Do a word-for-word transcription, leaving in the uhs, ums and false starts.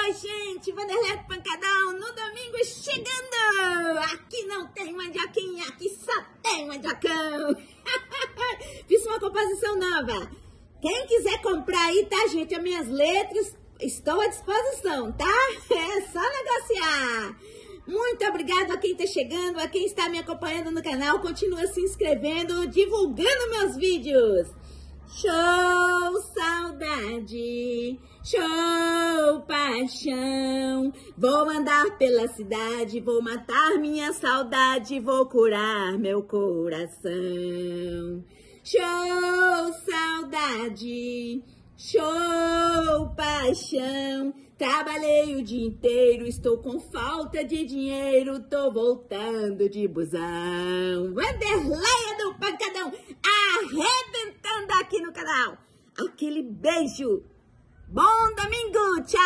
Oi, gente, Vanderlei do Pancadão, no domingo chegando! Aqui não tem mandioquinha, aqui só tem mandiocão! Fiz uma composição nova. Quem quiser comprar aí, tá, gente? As minhas letras, estou à disposição, tá? É só negociar! Muito obrigado a quem está chegando, a quem está me acompanhando no canal. Continua se inscrevendo, divulgando meus vídeos. Show, saudade, show, paixão. Vou andar pela cidade, vou matar minha saudade, vou curar meu coração. Show, saudade, show, paixão. Trabalhei o dia inteiro, estou com falta de dinheiro, tô voltando de busão. Vanderlei do Pancadão, arrebentando aqui no canal. Aquele beijo. Bom domingo, tchau!